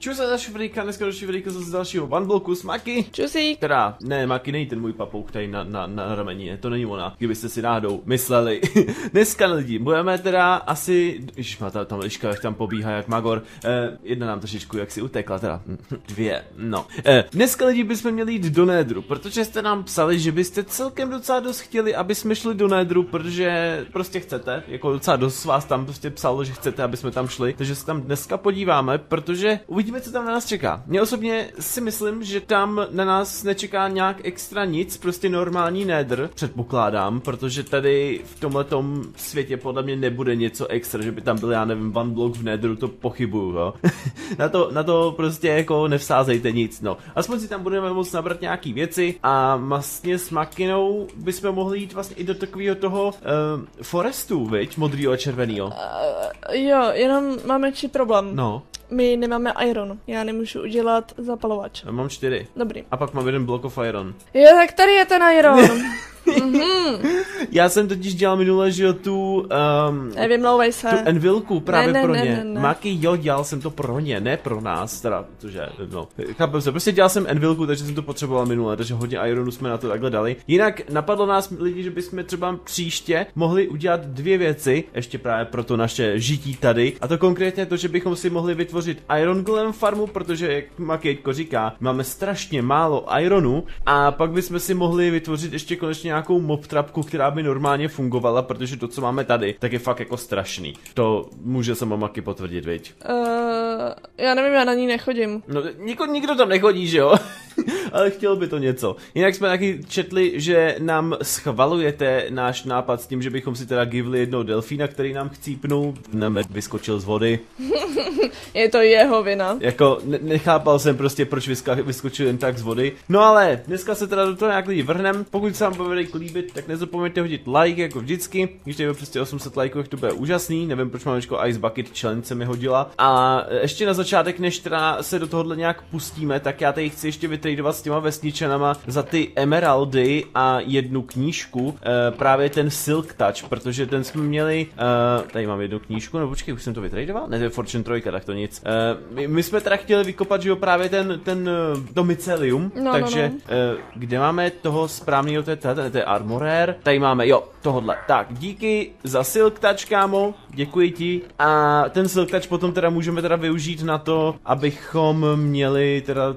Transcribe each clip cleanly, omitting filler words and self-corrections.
Čus a Šifrýka, dneska do Šifrýka zase dalšího OneBloku s Maki. Čusík. Teda, ne, Maki není ten můj papouk tady na rameni, ne, to není ona, kdybyste si náhodou mysleli. Dneska lidi, budeme teda asi, ježišma, tam liška, jak tam pobíhá jak magor, jedna nám trošičku jak si utekla, teda, dvě, no. Dneska lidi bychom měli jít do Netheru, protože jste nám psali, že byste celkem docela dost chtěli, aby jsme šli do Netheru, protože prostě chcete, jako docela dost vás tam prostě psalo, že chcete, aby jsme tam šli, takže se tam dneska podíváme, protože uvidíme, co tam na nás čeká. Mě osobně si myslím, že tam na nás nečeká nějak extra nic, prostě normální Nether, předpokládám, protože tady v tomhletom světě podle mě nebude něco extra, že by tam byl, já nevím, OneBlok v Netheru, to pochybuju, jo. na to prostě jako nevsázejte nic, no. Aspoň si tam budeme moct nabrat nějaký věci a vlastně s Makinou bychom mohli jít vlastně i do takového toho forestu, viď, modrýho a červenýho. Jo, jenom máme problém. No. My nemáme iron, já nemůžu udělat zapalovač. Já mám 4. Dobrý. A pak mám jeden block of iron. Jo, tak tady je ten iron. Já jsem totiž dělal minule, že jo, tu nevymlouvej se. Tu envilku právě ne, pro ne, ně. ne, ne. Maki, jo, dělal jsem to pro ně, ne pro nás, teda, protože, no, chápem se, prostě dělal jsem envilku, takže jsem to potřeboval minule, takže hodně ironu jsme na to takhle dali. Jinak napadlo nás lidi, že bychom třeba příště mohli udělat 2 věci, ještě právě pro to naše žití tady, a to konkrétně to, že bychom si mohli vytvořit Iron Golem farmu, protože, jak Maki říká, máme strašně málo ironu, a pak bychom si mohli vytvořit ještě konečně nějakou mob trapku, která by normálně fungovala, protože to, co máme tady, tak je fakt jako strašný. To může sama Maki potvrdit, viď? Já nevím, já na ní nechodím. No, nikdo tam nechodí, že jo? Ale chtěl by to něco. Jinak jsme taky četli, že nám schvalujete náš nápad s tím, že bychom si teda givli jednoho delfína, který nám chcípnul, vyskočil z vody. Je to jeho vina. Jako, nechápal jsem prostě, proč vyskočil jen tak z vody. No ale, dneska se teda do toho nějak lidi vrhnem. Pokud se vám povede líbit, tak nezapomeňte hodit like, jako vždycky. Když tady prostě 800 lajků, to bude úžasný. Nevím, proč mám ještě Ice Bucket Challenge se mi hodila. A ještě na začátek, než teda se do tohohle nějak pustíme, tak já tady chci ještě vytradovat s těma vesničanama za ty emeraldy a jednu knížku, právě ten Silk Touch, protože ten jsme měli, tady mám jednu knížku, no počkej, už jsem to vytradoval? Ne, to je Fortune 3, tak to nic. My jsme teda chtěli vykopat, že jo, právě to mycelium, takže kde máme toho správného, to je Armorer, tady máme, jo, tohodle. Tak, díky za Silk Touch, kámo, děkuji ti. A ten Silk Touch potom teda můžeme teda využít na to, abychom měli teda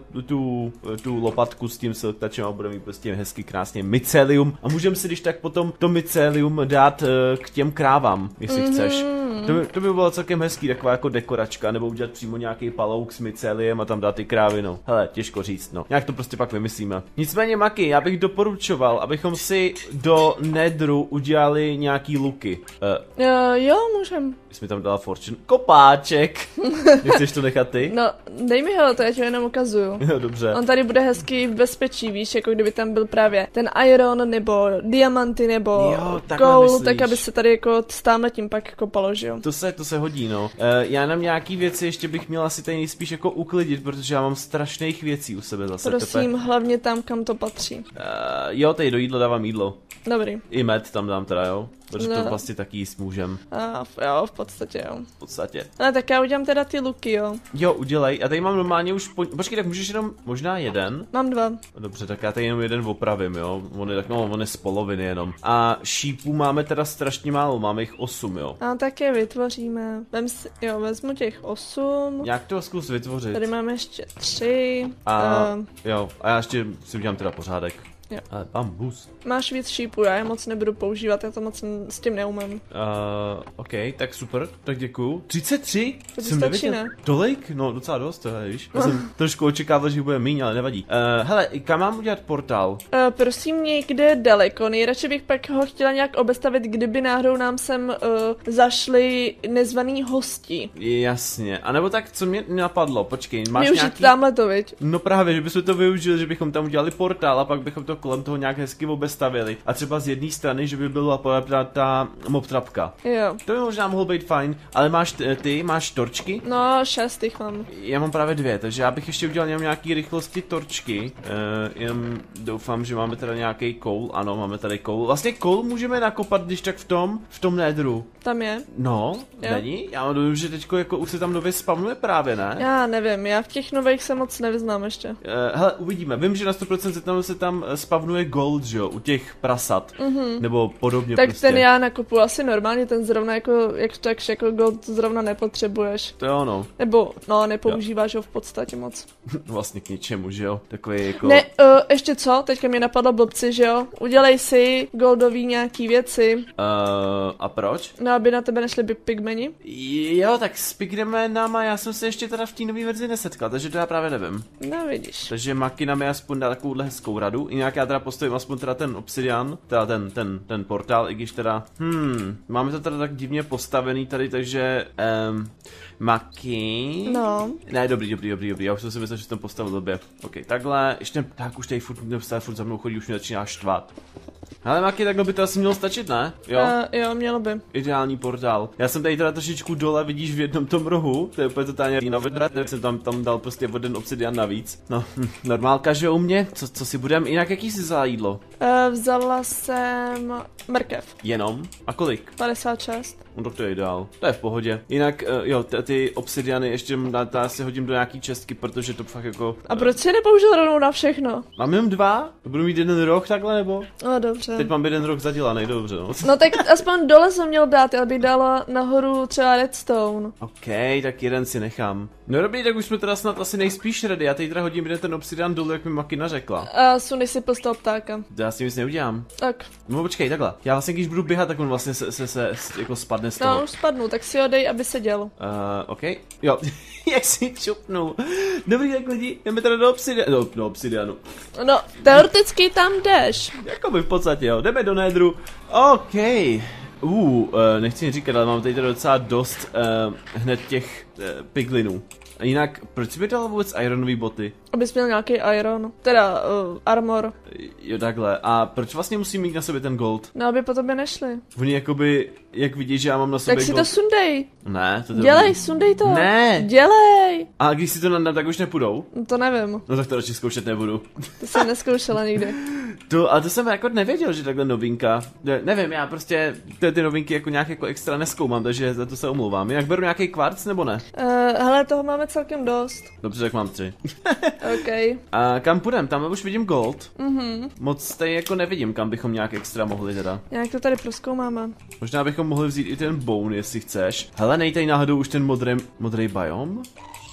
tu lopatku s tím Silk Touchem a budeme mít prostě hezky krásně mycelium. A můžeme si když tak potom to mycelium dát k těm krávám, jestli chceš. To by bylo celkem hezký, taková jako dekoračka, nebo udělat přímo nějaký palouk s myceliem a tam dát ty krávy, no. Hele, těžko říct, no. Nějak to prostě pak vymyslíme. Nicméně, Maki, já bych doporučoval, abychom si do Netheru udělali nějaký luky. Jo, můžem. Jsi mi tam dala Fortune. Kopáček! Nechceš to nechat ty? No, dej mi ho, to já ti jenom ukazuju. Jo, dobře. On tady bude hezký v bezpečí, víš, jako kdyby tam byl právě ten iron, nebo diamanty, nebo gold, tak aby se tady jako stále tím pak jako položil. To se hodí, no. Já nám nějaký věci ještě bych měla asi tady nejspíš jako uklidit, protože já mám strašných věcí u sebe zase. Prosím, hlavně tam, kam to patří. Jo, tady do jídla dávám jídlo. Dobrý. I med tam dám teda, jo. Protože to vlastně taky jíst můžem. Jo, v podstatě jo. V podstatě. Ale tak já udělám teda ty luky, jo. Jo, udělej. A tady mám normálně už počkej, tak můžeš jenom možná jeden? Mám 2. Dobře, tak já tady jenom jeden opravím, jo. On je z poloviny jenom. A šípů máme teda strašně málo, máme jich 8, jo. A tak je vytvoříme. Vezmu těch 8. Jak to zkus vytvořit? Tady máme ještě 3. Jo, a já ještě si udělám teda pořádek. Jo. Ale bambus. Máš víc šípů, já je moc nebudu používat, já to moc s tím neumím. OK, tak super, tak děkuju. 33? To jsem stačí, ne? Tolik? No docela dost, víš. Já jsem trošku očekával, že bude míň, ale nevadí. Hele, kam mám udělat portál? Prosím, někde daleko, nejradši bych pak ho chtěla nějak obestavit, kdyby náhodou nám sem zašli nezvaný hosti. Jasně, a nebo tak, co mě napadlo, počkej, máš využít nějaký... tamhle to, viď? No právě, že bychom to využili, že bychom tam udělali portál a pak bychom to kolem toho nějak hezky obestavěli. A třeba z jedné strany, že by byla podobná ta mob trapka. Jo. To by možná mohlo být fajn, ale máš torčky? No, 6 jich mám. Já mám právě 2, takže já bych ještě udělal nějaký rychlosti torčky. Jenom doufám, že máme teda nějaký koul. Ano, máme tady koul. Vlastně koul můžeme nakopat, když tak v tom nedru. Tam je. No, jo. Není? Já mám dojem, že teďko jako už se tam nově spavnuje právě, ne? Já nevím, já v těch nových se moc nevyznám ještě. Hele, uvidíme. Vím, že na 100% se tam spavnuje gold, že jo, u těch prasat. Nebo podobně tak prostě. Ten já nakupu asi normálně, ten zrovna jako, jak tak jako gold zrovna nepotřebuješ. To je ono. Nebo, no, nepoužíváš ho v podstatě moc. Vlastně k ničemu, že jo? Takový jako... Ne, ještě co? Teďka mě napadlo blbci, že jo? Udělej si goldový nějaký věci. A proč? No, aby na tebe nešli pigmeni. Jo, tak s pigmenama já jsem se ještě teda v té nové verzi nesetkal, takže to já právě nevím. No, vidíš. Takže Maki nám je aspoň dá takovouhle hezkou radu. I nějak já teda postavím aspoň teda ten obsidian, teda ten portál, i když teda, máme to teda tak divně postavený tady, takže, Maki. No. Ne, dobrý, já už jsem si myslel, že jsem postavil době. Ok, takhle, ještě, tak už tady furt za mnou chodí, už mě začíná štvat. Ale Maki, takhle by to asi mělo stačit, ne? Jo? Jo, mělo by. Ideální portál. Já jsem tady teda trošičku dole, vidíš v jednom tom rohu, to je úplně totálně novedrat, jsem tam dal prostě jeden obsidian navíc. No, normálka, že u mě, co si budem, jinak jaký jsi vzala jídlo? Vzala jsem mrkev. Jenom? A kolik? 56. No to je ideál, to je v pohodě. Jinak, jo, ty obsidiany ještě si hodím do nějaký čestky, protože to fakt jako... A proč jsi nepoužil rovnou na všechno? Mám jenom 2? Budu mít jeden roh takhle, nebo? No, dobře. Teď mám jeden roh zadělaný, dobře, no. No tak aspoň dole jsem měl dát, já bych dala nahoru třeba redstone. OK, tak jeden si nechám. No dobrý, tak už jsme teda snad asi nejspíš ready, já teď teda hodím jeden ten obsidian dolů, jak mi Makina řekla. A suny si postal ptáka. To já s tím nic neudělám. Tak. No počkej, takhle. Já vlastně když budu běhat, tak on vlastně se jako spadne z toho. No už spadnu, tak si ho dej, aby seděl. OK. Jo, jak si čupnu. Dobrý, tak lidi, jdeme teda do obsidianu. No, teoreticky tam jdeš. Jakoby v podstatě, jo, jdeme do nedru. OK. Nechci nic říkat, ale mám tady teda docela dost hned těch piglinů. A jinak, proč jsi mi dal vůbec ironový boty? Abys měl nějaký iron, teda armor. Jo, takhle. A proč vlastně musím mít na sobě ten gold? No, aby po tobě nešli. Oni jakoby, jak vidíš, že já mám na sobě tak si gold... to sundej. Ne, to dělej, sundej to. Ne. Dělej. A když si to nadám, tak už nepůjdou? No, to nevím. No tak to radši zkoušet nebudu. To jsem neskoušela nikdy. A to jsem jako nevěděl, že takhle novinka. Nevím, já prostě ty novinky jako nějak jako extra nezkoumám, takže za to se omlouvám. Jinak beru nějaký kvarc nebo ne? Hele, toho máme celkem dost. Dobře, tak mám 3. OK. A kam půjdem? Tam už vidím gold. Moc tady jako nevidím, kam bychom nějak extra mohli teda. Nějak to tady prozkoumáme. Možná bychom mohli vzít i ten bone, jestli chceš. Hele, nej tady náhodou už ten modrý biom?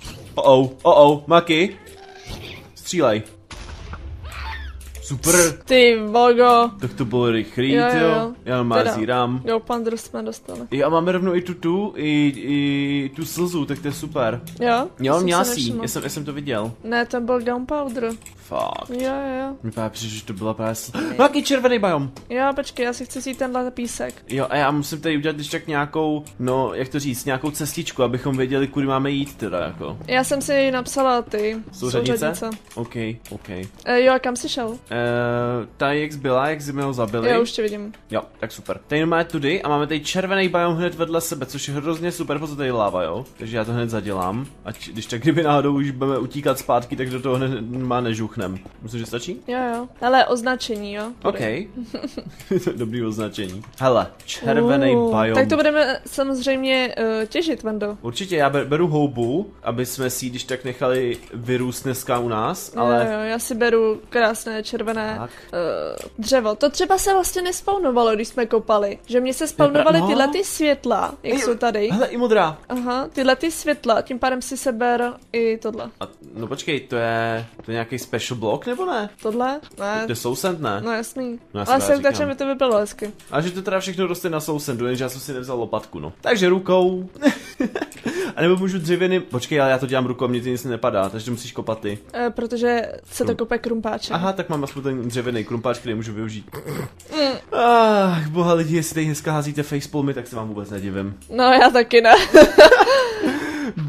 Maki. Střílej. Super. Ty vogo. Tak to bylo rychlý, jo. Já mám zírám. Jo, pandr jsme dostali. Jo, a máme rovnou i i tu slzu, tak to je super. Jo? Jo, měla si, já jsem to viděl. Ne, ten byl gunpowder. Fakt. Jo. Mi právě přišlo, že to byla právě nějaký červený biom. Jo, počkej, já si chci vzít tenhle písek. Jo, a já musím tady udělat když tak nějakou, no, jak to říct, nějakou cestičku, abychom věděli, kudy máme jít teda, jako. Já jsem si napsala ty souřadnice. OK. Jo, a kam jsi šel? Ta jak byla, jak jsme ho zabili. Jo, už tě vidím. Jo, tak super. Tady máme tudy a máme tady červený biom hned vedle sebe, což je hrozně super, protože tady láva, jo. Takže já to hned zadělám. Ať když tak kdyby náhodou už budeme utíkat zpátky, tak do toho hned má nežuchnem. Myslím, že stačí? Jo. Hele, označení, jo. OK. Dobrý označení. Hele, červený biom. Tak to budeme samozřejmě těžit, Vando. Určitě, já beru houbu, aby jsme si když tak nechali vyrůst dneska u nás, ale... Jo, já si beru krásné červené dřevo. To třeba se vlastně nespawnovalo, když jsme kopali. Že mně se spawnovaly tyhle ty světla, jak jsou tady. Hele, i modrá. Aha, tyhle ty světla, tím pádem si seber i tohle. No počkej, to je nějaký special block, nebo ne? Tohle? Ne. To je sousend, ne? No jasný. No, ale soutačem by to bylo hezky. A že to teda všechno roste na sousendu, jenže já jsem si nevzal lopatku, no. Takže rukou. A nebo můžu dřevěným... Počkej, ale já to dělám rukou, mě to nic nepadá, takže musíš kopat ty. Protože se to kope krumpáčem. Aha, tak mám aspoň ten dřevěný krumpáč, který můžu využít. Boha lidi, jestli tady dneska házíte facepalmy, tak se vám vůbec nedivím. No já taky ne.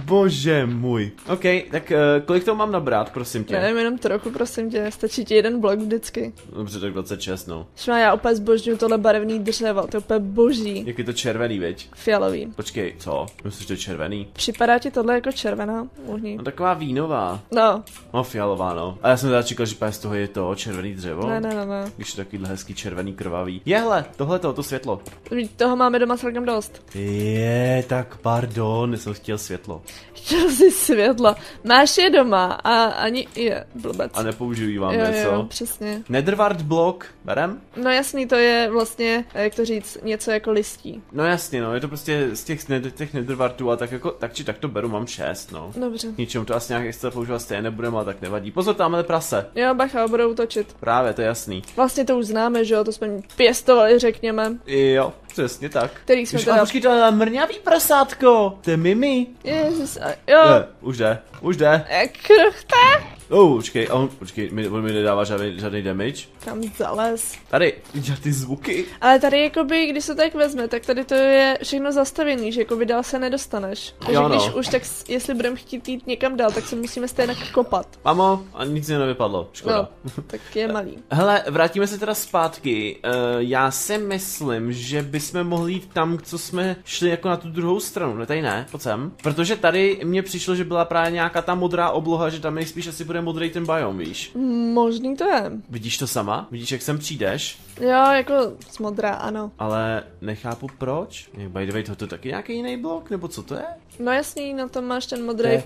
Bože můj. OK, tak kolik toho mám nabrat, prosím tě? Nevím, jenom trochu, prosím tě, stačí ti jeden blok vždycky. Dobře, tak 26, no. Šma, já opět zbožňuju tohle barevný dřevo, to je úplně boží. Jak je to červený, veď? Fialový. Počkej, co? Myslíš, že to je červený? Připadá ti tohle jako červená? Uhni. No taková vínová. No. No, fialová, no. A já jsem teda čekal, že z toho je to červený dřevo. Ne. Když je takovýhle hezký červený krvavý. Jehle, tohleto, to světlo. Toho máme doma celkem dost. Je, tak pardon, jsem chtěl světlo. Chtěl jsi světlo. Máš je doma a ani je blbec. A nepoužiju vám jo, něco. Jo, přesně. Netherward blok, berem? No jasný, to je vlastně, jak to říct, něco jako listí. No jasně, no, je to prostě z těch Netherwardů a tak jako, tak či tak to beru, mám 6, no. Dobře. Ničemu to asi nějak extra používat stejně nebudeme, ale tak nevadí. Pozor, tamhle prase. Jo, bacha, budou točit. Právě, to je jasný. Vlastně to už známe, že jo, to jsme pěstovali, řekněme. Jo, přesně tak. Který jsme teda... Ale počkej, to je mrňavý prasátko, to je Mimi. Jezus, jo. Je, už jde. Jak kruchta? Počkej, on mi nedává žádný damage. Kam zales. Tady, vidíš ty zvuky? Ale tady jakoby, když se tak vezme, tak tady to je všechno zastavený, že jakoby dál se nedostaneš. Takže jo, no. když už tak, jestli budeme chtít jít někam dál, tak se musíme stejně kopat. Mamo, a nic mi nevypadlo, škoda. No, tak je malý. Hele, vrátíme se teda zpátky. Já si myslím, že bychom mohli jít tam, co jsme šli jako na tu druhou stranu, ne tady ne, pojď sem. Protože tady mně přišlo, že byla právě nějaká ta modrá obloha, že tam nejspíš asi bude modrý ten biom, víš? Možný to je. Vidíš to sama? Vidíš, jak sem přijdeš? Jo, jako modrá, ano. Ale nechápu proč. By the way, to je taky nějaký jiný blok, nebo co to je? No jasný, na tom máš ten modrý,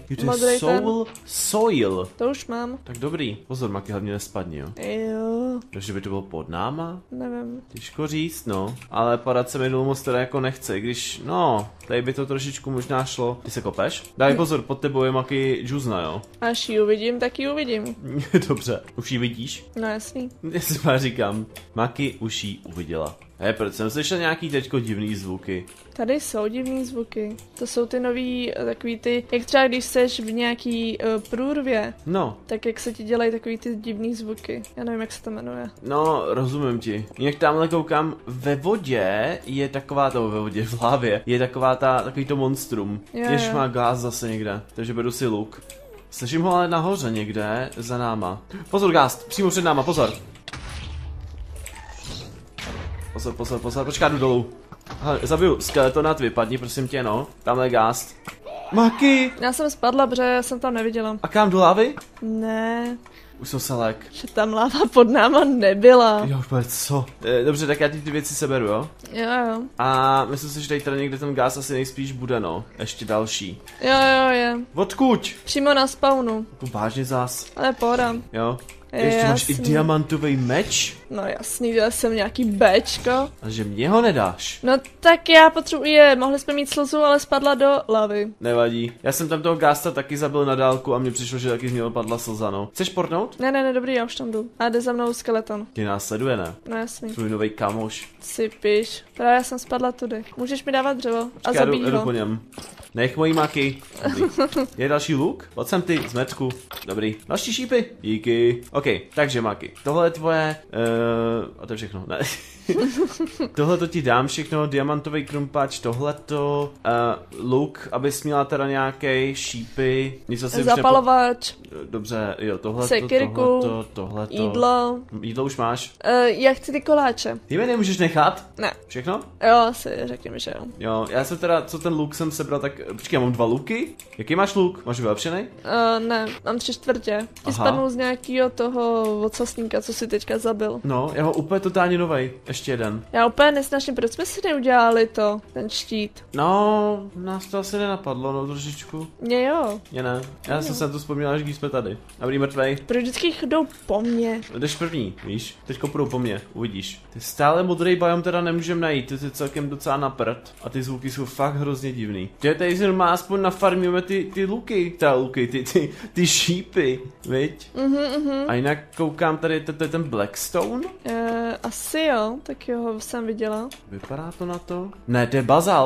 soil. To už mám. Tak dobrý. Pozor, Maki, hlavně nespadni, jo. Jo. Takže by to bylo pod náma? Nevím. Těžko říct, no. Ale padat se mi dolů moc teda jako nechce, když, no, tady by to trošičku možná šlo. Ty se kopeš? Daj pozor, pod tebou je Maki džuzna, jo. Až ji uvidím, tak ji uvidím. Dobře, už ji vidíš? No jasný. Já si má říkám, Maki už ji uviděla. Proč jsem slyšel nějaký teďko divný zvuky? Tady jsou divný zvuky. To jsou ty nový, takový ty, jak třeba když seš v nějaký průrvě. No. Tak jak se ti dělají takový ty divný zvuky. Já nevím, jak se to jmenuje. No, rozumím ti. Jinak tamhle koukám, ve vodě je taková to, ve vodě, v hlavě, je takový to monstrum. Jež má gás zase někde, takže beru si luk. Slyším ho ale nahoře někde, za náma. Pozor, gást, přímo před náma, pozor. Pozor, počká, jdu dolů. Aha, zabiju skeletonát, vypadni, prosím tě, no. Tamhle gást. Maki! Já jsem spadla, protože já jsem tam neviděla. A kam do lávy? Ne. Už jsem se lek. Že tam láva pod náma nebyla. Jo, co? Dobře, tak já ty věci seberu, jo? Jo. A myslím si, že tady někde ten gáz asi nejspíš bude, no. Ještě další. Jo, je. Odkud? Přímo na spawnu. Jako vážně zás. Ale pohoda. Jo. Ještě máš i diamantový meč? No jasný, já jsem nějaký Bčko. A že mě ho nedáš? No tak já potřebuji, mohli jsme mít slzu, ale spadla do lavy. Nevadí. Já jsem tam toho gásta taky zabil na dálku a mně přišlo, že taky z něho padla slza, no. Chceš portnout? Ne, dobrý, já už tam jdu. A jde za mnou skeleton. Tě následuje, ne? No jasný. Tvůj novej kamoš. Sypiš. Právě já jsem spadla tudy. Můžeš mi dávat dřevo a zabít jdu ho. po něm. Nech mojí Maki. Je další luk? Pojď sem ty, zmetku. Dobrý. Další šípy. Díky. OK, takže Maki. Tohle je tvoje... a to je všechno. Ne. Tohle to ti dám všechno, diamantový krumpač, tohleto, luk, abys měla teda nějaký šípy, nic asi zapalovač. Dobře, jo, tohleto, sekirku, tohleto. Jídlo. Jídlo už máš? Já chci ty koláče. Ty mi nemůžeš nechat? Ne. Všechno? Jo, asi řekněme, že jo. Jo, já jsem teda, co ten luk jsem sebral, tak, počkej, já mám 2 luky? Jaký máš luk? Máš vylepšený? Ne, mám 3/4. Ti spadnul z nějakého toho ocasníka, co si teďka zabil. No, já ho úplně totálně novej. Ještě jeden. Já úplně nesnažím, proč jsme si neudělali ten štít? No, nás to asi nenapadlo, no trošičku. Mně jo. Mně ne. Já jsem se na to vzpomněla, že když jsme tady. Dobrý, mrtvej. Proč vždycky jdou po mně? Jdeš první, víš? Teďko půjdou po mně, uvidíš. Ty stále modrý biom teda nemůžem najít, ty celkem docela na prd. A ty zvuky jsou fakt hrozně divný. Ty tady si má aspoň nafarmíme ty luky, ty šípy, viď? A jinak koukám tady, to je ten Blackstone? Asi jo, tak jo, jsem viděla. Vypadá to na to? Ne, to je bazalt.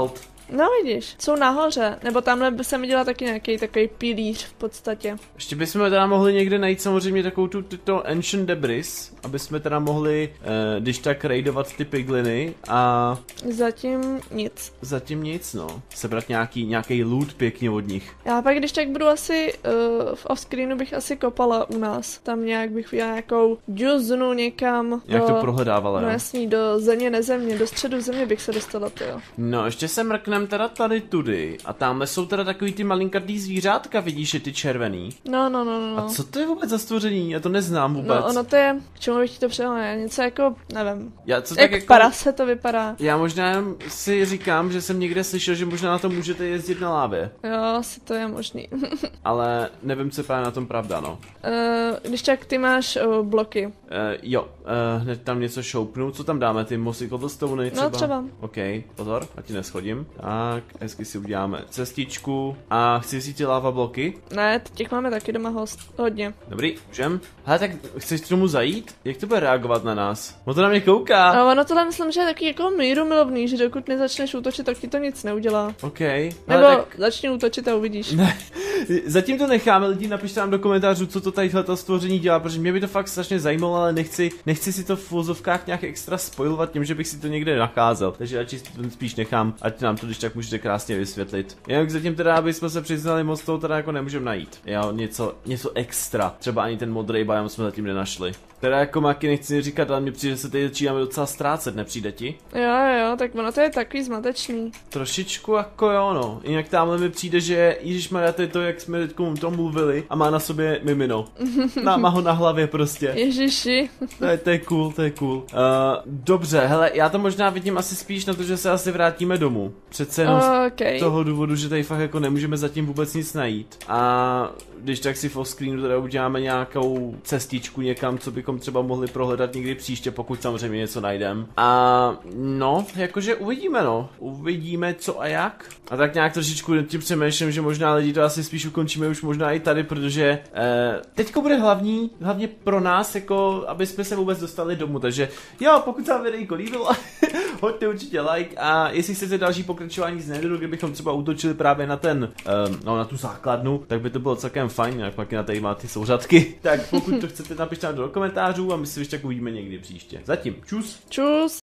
No vidíš, jsou nahoře, nebo tamhle by jsem viděla taky nějaký takový pilíř v podstatě. Ještě bychom teda mohli někde najít samozřejmě takovou tuto Ancient Debris, aby jsme teda mohli, když tak raidovat ty pigliny a... Zatím nic. Zatím nic, no. Sebrat nějaký loot pěkně od nich. Já pak když tak budu asi, v offscreenu bych asi kopala u nás. Tam nějak bych viděla nějakou džuznu někam. Jak to prohledávala, no jasný, do země, nezemě, do středu země bych se dostala, jo. No, ještě se mrknem teda tady tudy. A tamhle jsou teda takový ty malinkatý zvířátka, vidíš, je ty červený. No. A co to je vůbec za stvoření? Já to neznám vůbec. No, ono to je, k čemu bych ti to přehodil, něco jako, nevím. Jak jako prase to vypadá. Já možná si říkám, že jsem někde slyšel, že možná na to můžete jezdit na lávě. Jo, asi to je možný. Ale nevím, co je právě na tom pravda, no. Když tak ty máš bloky. Jo, hned tam něco šoupnu. Co tam dáme, ty mossy cobblestone třeba? No třeba. OK, pozor, ať ti neschodím. Tak, hezky si uděláme cestičku. A chci si ty lava bloky? Ne, těch máme taky doma hodně. Dobrý, můžem. Hele, tak chceš k tomu zajít? Jak to bude reagovat na nás? On to na mě kouká. No, ono tohle myslím, že je taky jako míru milovný, že dokud nezačneš útočit, tak ti to nic neudělá. OK. Nebo tak... začni útočit a uvidíš. Ne, zatím to necháme, lidi, napište nám do komentářů, co to tadyhle stvoření dělá, protože mě by to fakt strašně zajímalo, ale nechci si to v vozovkách nějak extra spojovat tím, že bych si to někde nacházel. Takže radši to spíš nechám, ať nám to když tak můžete krásně vysvětlit. Jinak zatím teda, aby jsme se přiznali, moc toho teda jako nemůžeme najít. Jo, něco extra. Třeba ani ten modrý biom jsme zatím nenašli. Teda jako Maki nechci říkat, ale mně přijde, že se tady začínáme docela ztrácet, nepřijde ti? Jo, tak ono to je takový zmatečný. Trošičku jako jo, no. Jinak tamhle mi přijde, že ježišmarja, to je to, jak jsme teďko o tom mluvili a má na sobě mimino. Má ho na hlavě prostě. Ježiši. To je cool. Dobře, hele, já to možná vidím asi spíš na to, že se asi vrátíme domů. Přece jenom z toho důvodu, že tady fakt jako nemůžeme zatím vůbec nic najít. A když tak si v offscreenu teda uděláme nějakou cestičku někam, co bychom třeba mohli prohledat někdy příště, pokud samozřejmě něco najdeme. A no, jakože uvidíme co a jak. A tak nějak trošičku tím přemýšlím, že možná lidi to asi spíš ukončíme už možná i tady, protože teďko bude hlavně pro nás, jako aby jsme se vůbec dostali domů, takže jo, pokud se vám videjko líbilo, hoďte určitě like a jestli chcete další pokračování z Netheru, kdybychom třeba útočili právě na ten, na tu základnu, tak by to bylo celkem fajn, jak pak na tady má ty souřadky. Tak pokud to chcete, napište nám do komentářů a my si ještě uvidíme někdy příště. Zatím, čus! Čus!